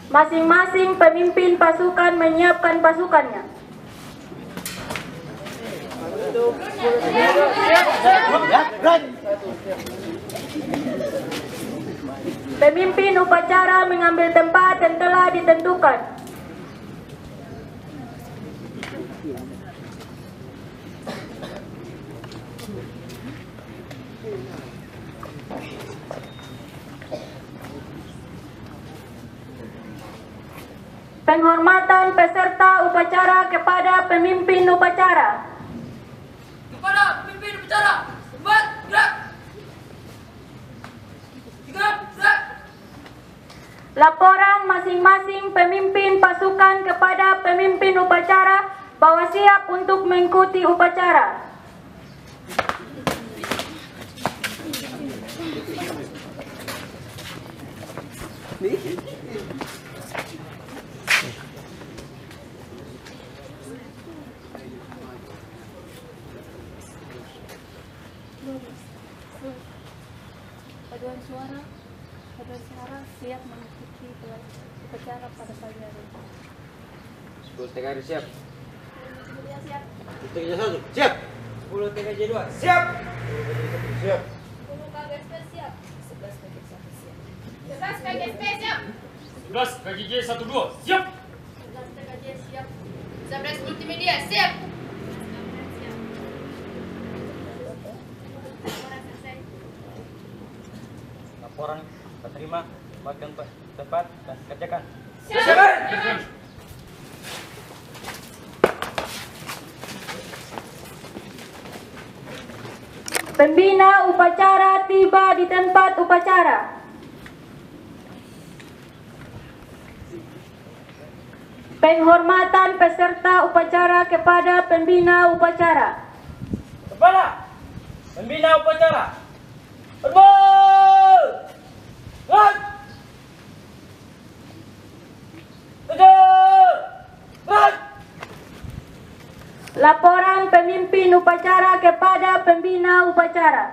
Masing-masing pemimpin pasukan menyiapkan pasukannya. Pemimpin upacara mengambil tempat yang telah ditentukan. Penghormatan peserta upacara kepada pemimpin upacara. Kepada pemimpin upacara, buat gerak. Gerak. Laporan masing-masing pemimpin pasukan kepada pemimpin upacara bahwa siap untuk mengikuti upacara. Paduan suara siap mengikuti upacara pada pagi hari. 10 TKJ siap. Siap. 10 TKJ 1 siap. 10 TKJ 2 siap. 10 siap. 10 KGSP siap. 11 KGSP siap. 11 KGSP siap. 11 KGJ 12 siap. 11 TKJ siap. 11 multimedia siap. Laporan terima, buatkan tepat dan kerjakan. Siap. Pembina upacara tiba di tempat upacara. Penghormatan peserta upacara kepada pembina upacara. Kepada pembina upacara. Berbol! Gerak! Gerak! Laporan pemimpin upacara kepada pembina upacara.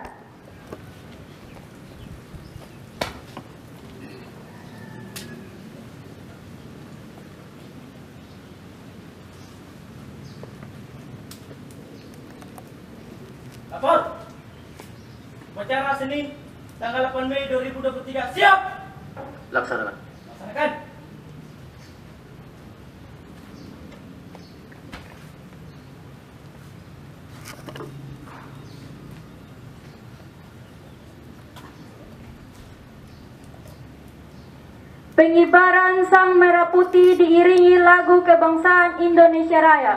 Lapor. Upacara Senin tanggal 8 Mei 2023 siap. Laksanakan. Laksanakan. Pengibaran Sang Merah Putih diiringi lagu kebangsaan Indonesia Raya.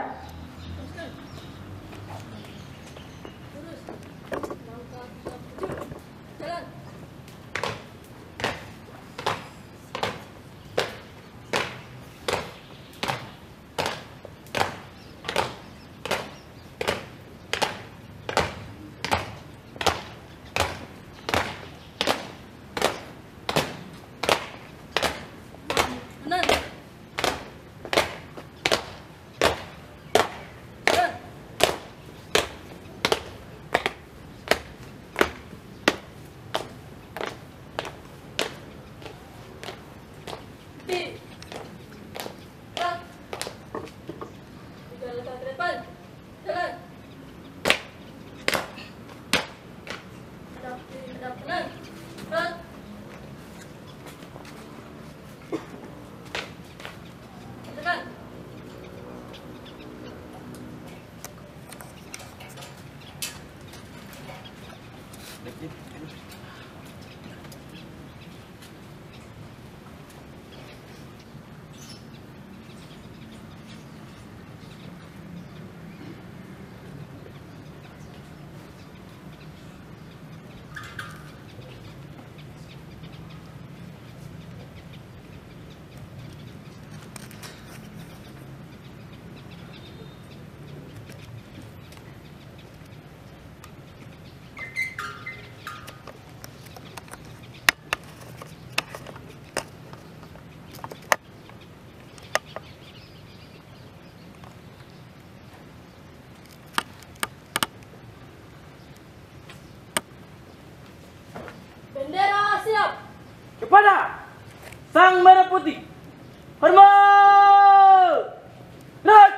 Bendera siap. Kepada Sang Merah Putih. Hormat! Gerak!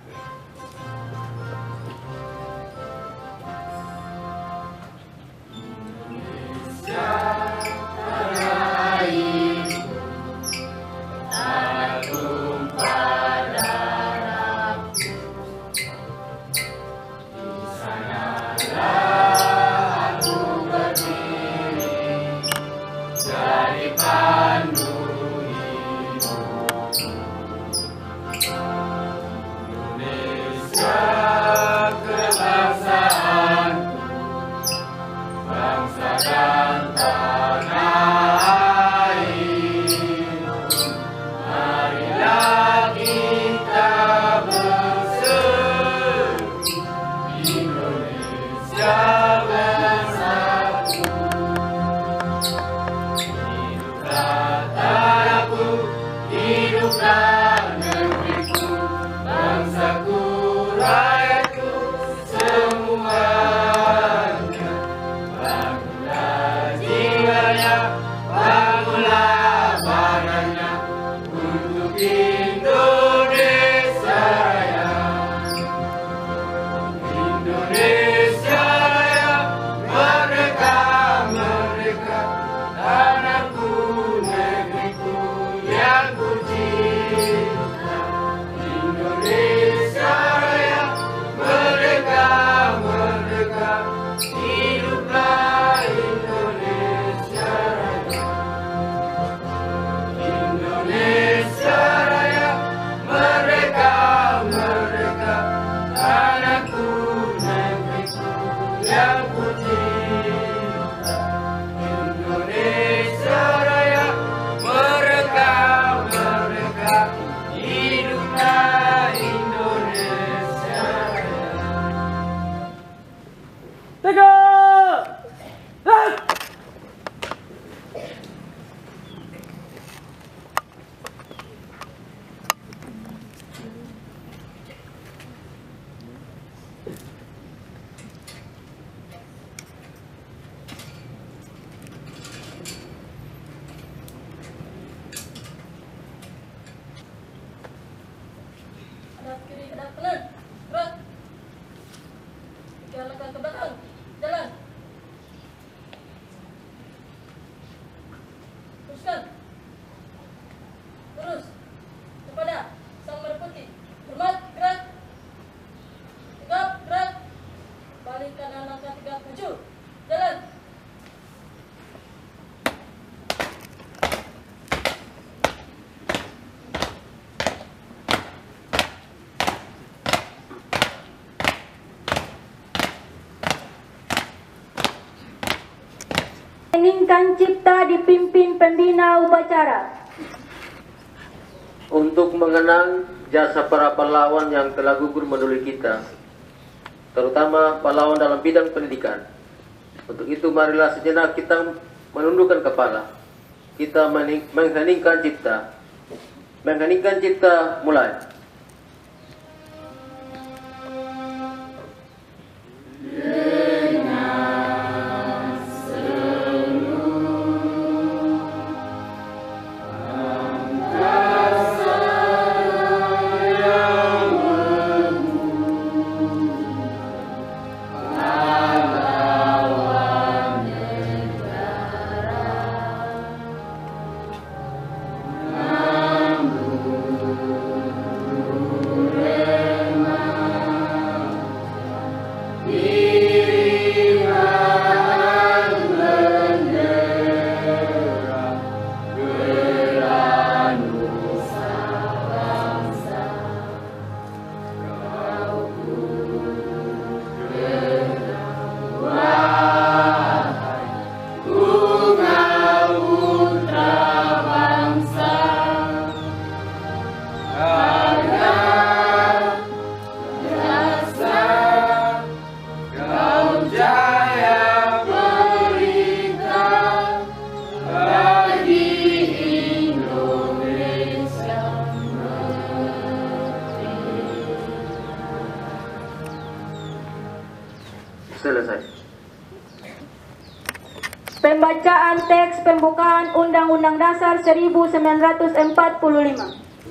Hadap kiri, hadap kanan. Gerak. 3 langkah ke belakang. Jalan. Teruskan. Terus. Kepada sang merah putih. Hormat, gerak. Tegap, gerak. Balik kanan langkah 3, maju. Jalan. Meningkan cipta dipimpin pembina upacara. Untuk mengenang jasa para pahlawan yang telah gugur mendahului kita, terutama pahlawan dalam bidang pendidikan. Untuk itu marilah sejenak kita menundukkan kepala. Kita mengheningkan cipta. Mengheningkan cipta, mulai. Selesai. Pembacaan teks pembukaan Undang-Undang Dasar 1945.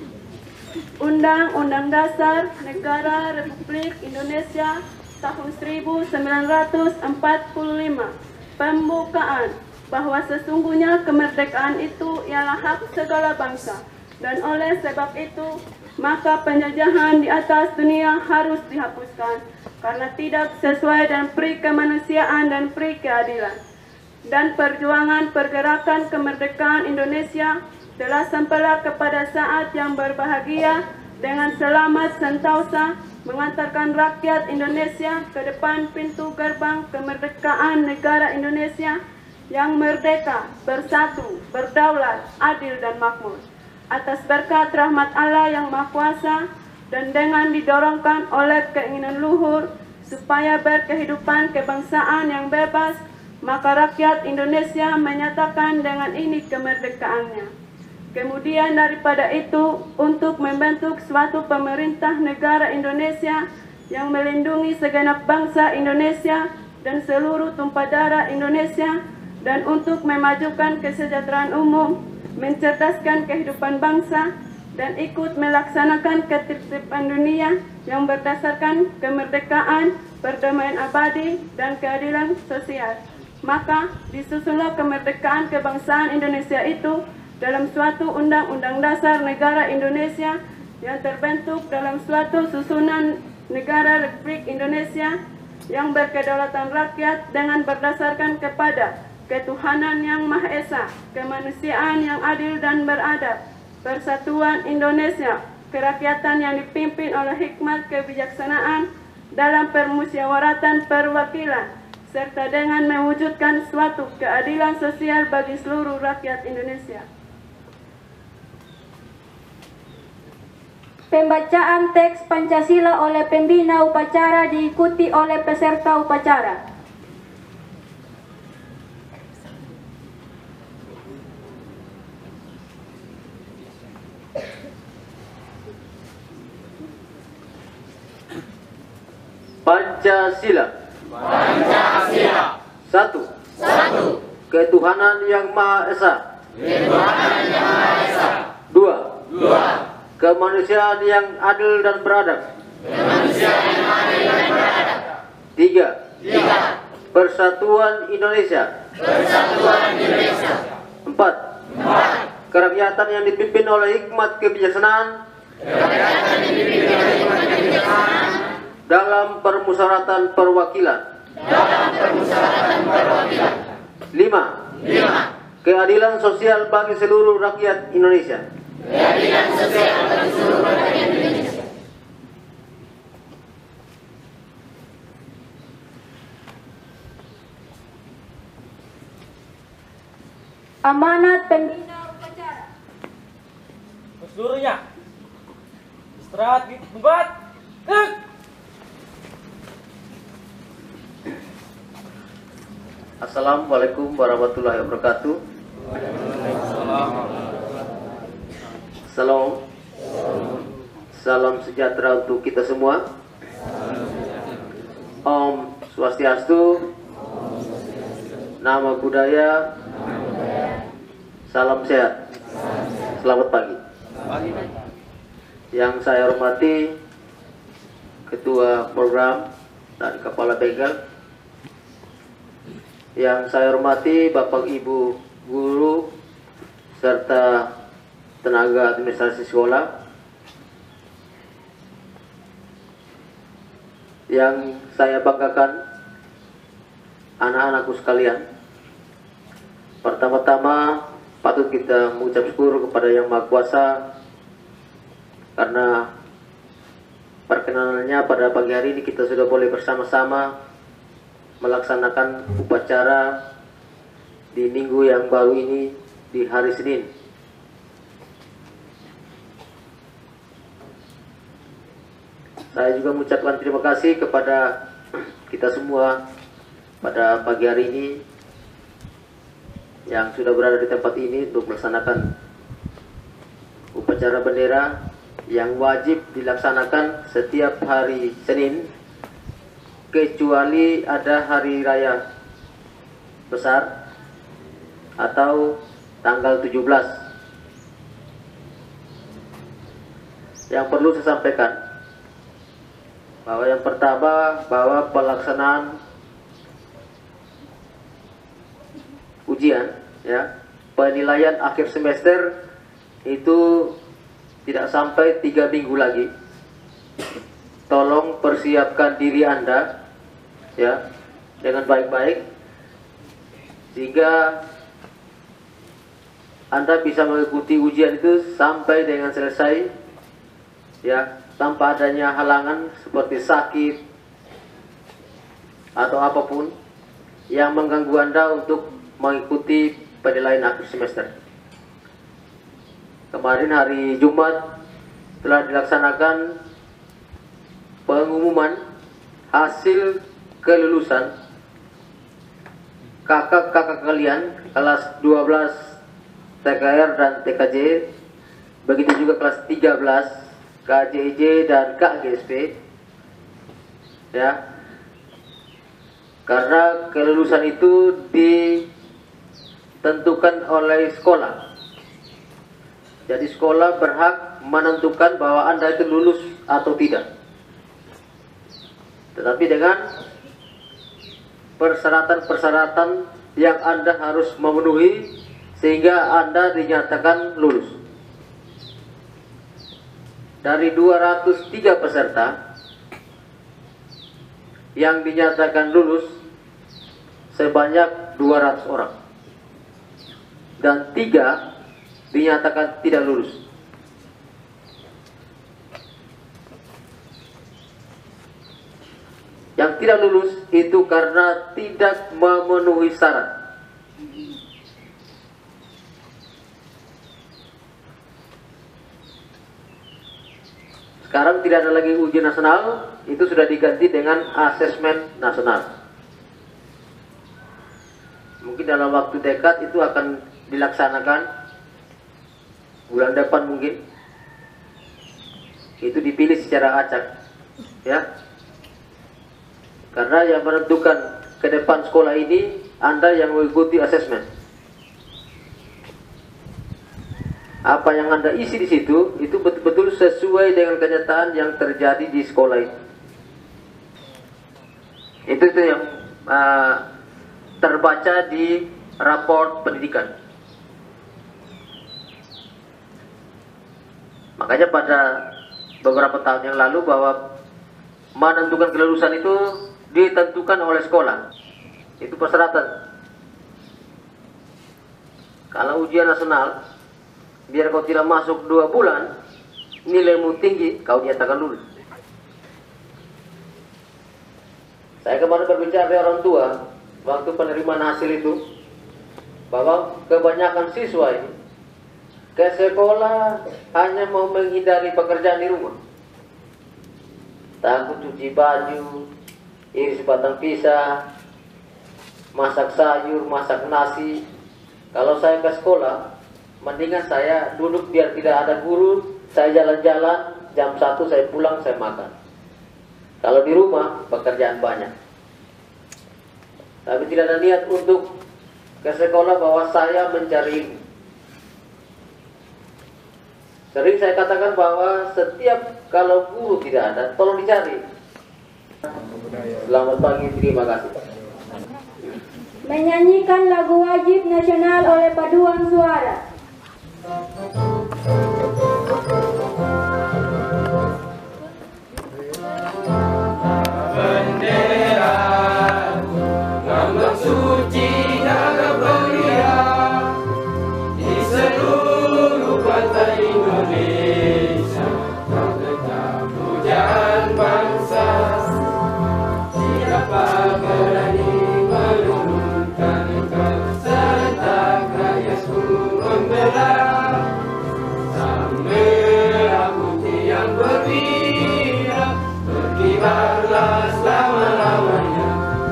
Undang-Undang Dasar Negara Republik Indonesia tahun 1945. Pembukaan bahwa sesungguhnya kemerdekaan itu ialah hak segala bangsa, dan oleh sebab itu maka penjajahan di atas dunia harus dihapuskan karena tidak sesuai dengan peri kemanusiaan dan peri keadilan. Dan perjuangan pergerakan kemerdekaan Indonesia telah sampailah kepada saat yang berbahagia dengan selamat sentosa mengantarkan rakyat Indonesia ke depan pintu gerbang kemerdekaan negara Indonesia yang merdeka, bersatu, berdaulat, adil dan makmur. Atas berkat rahmat Allah yang Maha Kuasa dan dengan didorongkan oleh keinginan luhur supaya berkehidupan kebangsaan yang bebas, maka rakyat Indonesia menyatakan dengan ini kemerdekaannya. Kemudian daripada itu, untuk membentuk suatu pemerintah negara Indonesia yang melindungi segenap bangsa Indonesia dan seluruh tumpah darah Indonesia, dan untuk memajukan kesejahteraan umum, mencerdaskan kehidupan bangsa, dan ikut melaksanakan ketertiban dunia yang berdasarkan kemerdekaan, perdamaian abadi, dan keadilan sosial. Maka disusunlah kemerdekaan kebangsaan Indonesia itu dalam suatu undang-undang dasar negara Indonesia yang terbentuk dalam suatu susunan negara Republik Indonesia yang berkedaulatan rakyat dengan berdasarkan kepada ketuhanan yang Maha Esa, kemanusiaan yang adil dan beradab, persatuan Indonesia, kerakyatan yang dipimpin oleh hikmat kebijaksanaan dalam permusyawaratan perwakilan, serta dengan mewujudkan suatu keadilan sosial bagi seluruh rakyat Indonesia. Pembacaan teks Pancasila oleh pembina upacara diikuti oleh peserta upacara. Pancasila. Pancasila. Satu. Ketuhanan yang Maha Esa. Dua. Kemanusiaan yang adil dan beradab. Tiga. Persatuan Indonesia. Empat. Kerakyatan yang dipimpin oleh hikmat kebijaksanaan dalam permusyawaratan perwakilan. Lima. Keadilan sosial bagi seluruh rakyat Indonesia. Amanat pembina upacara. Seluruhnya istirahat di tempat. Assalamualaikum warahmatullahi wabarakatuh. Salam sejahtera untuk kita semua. Om Swastiastu, Namo Buddhaya, salam sehat, selamat pagi. Yang saya hormati Ketua Program dan Kepala Bengkel, yang saya hormati Bapak Ibu Guru serta tenaga administrasi sekolah, yang saya banggakan anak-anakku sekalian. Pertama-tama patut kita mengucap syukur kepada Yang Maha Kuasa karena perkenanannya pada pagi hari ini kita sudah boleh bersama-sama melaksanakan upacara di minggu yang baru ini di hari Senin. Saya juga mengucapkan terima kasih kepada kita semua pada pagi hari ini yang sudah berada di tempat ini untuk melaksanakan upacara bendera yang wajib dilaksanakan setiap hari Senin kecuali ada hari raya besar atau tanggal 17. yang perlu saya sampaikan, bahwa yang pertama, bahwa pelaksanaan ujian, ya, penilaian akhir semester itu tidak sampai 3 minggu lagi. Tolong persiapkan diri Anda, ya, dengan baik-baik, sehingga Anda bisa mengikuti ujian itu sampai dengan selesai, ya, tanpa adanya halangan seperti sakit atau apapun yang mengganggu Anda untuk mengikuti penilaian akhir semester. Kemarin hari Jumat telah dilaksanakan pengumuman hasil kelulusan kakak-kakak kalian kelas 12 TKR dan TKJ, begitu juga kelas 13 KJJ dan KGSP, ya, karena kelulusan itu ditentukan oleh sekolah. Jadi sekolah berhak menentukan bahwa Anda itu lulus atau tidak. Tetapi dengan persyaratan-persyaratan yang Anda harus memenuhi sehingga Anda dinyatakan lulus. Dari 203 peserta yang dinyatakan lulus sebanyak 200 orang. Dan 3 dinyatakan tidak lulus. Yang tidak lulus itu karena tidak memenuhi syarat. Sekarang tidak ada lagi ujian nasional, itu sudah diganti dengan asesmen nasional. Mungkin dalam waktu dekat itu akan dilaksanakan, bulan depan mungkin. Itu dipilih secara acak, ya. Karena yang menentukan ke depan sekolah ini Anda yang mengikuti asesmen. Apa yang Anda isi di situ itu betul-betul sesuai dengan kenyataan yang terjadi di sekolah itu. Itu yang terbaca di raport pendidikan. Makanya pada beberapa tahun yang lalu bahwa menentukan kelulusan itu ditentukan oleh sekolah. Itu persyaratan. Kalau ujian nasional, biar kau tidak masuk 2 bulan, nilaimu tinggi, kau dinyatakan lulus. Saya kemarin berbicara dengan orang tua waktu penerimaan hasil itu, bahwa kebanyakan siswa ini ke sekolah hanya mau menghindari pekerjaan di rumah. Takut cuci baju, iris batang pisang, masak sayur, masak nasi. Kalau saya ke sekolah, mendingan saya duduk biar tidak ada guru, saya jalan-jalan, jam 1 saya pulang, saya makan. Kalau di rumah, pekerjaan banyak. Tapi tidak ada niat untuk ke sekolah bahwa saya mencari ilmu. Sering saya katakan bahwa setiap kalau guru tidak ada, tolong dicari. Selamat pagi, terima kasih. Menyanyikan lagu wajib nasional oleh paduan suara. Bendera lambang suci negara belia di seluruh pantai Indonesia, tetap pujaan bangsa. Siapa berani menurunkan engkau serta rakyatku membelah. Sang merah putih yang berkibar, berkibarlah selama-lamanya.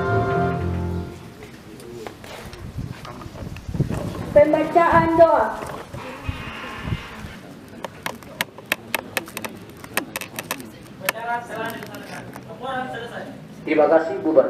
Pembacaan doa. Terima kasih, bubar.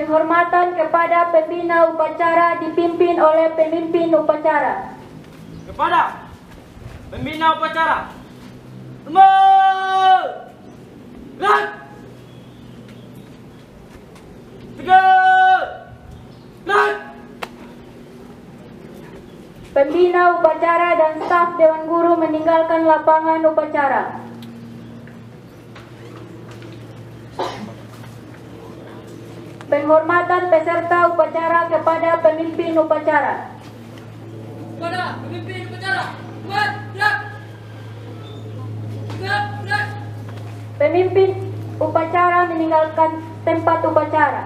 Penghormatan kepada pembina upacara dipimpin oleh pemimpin upacara. Kepada pembina upacara. Hormat. Gerak. Tegak. Gerak. Pembina upacara dan staf Dewan Guru meninggalkan lapangan upacara. Penghormatan peserta upacara kepada pemimpin upacara. Kepada pemimpin upacara. Hormat. Gerak. Tegap. Gerak. Pemimpin upacara meninggalkan tempat upacara.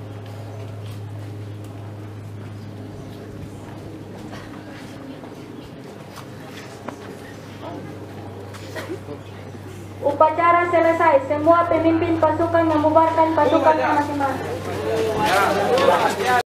Upacara selesai, semua pemimpin pasukan membubarkan pasukan masing-masing.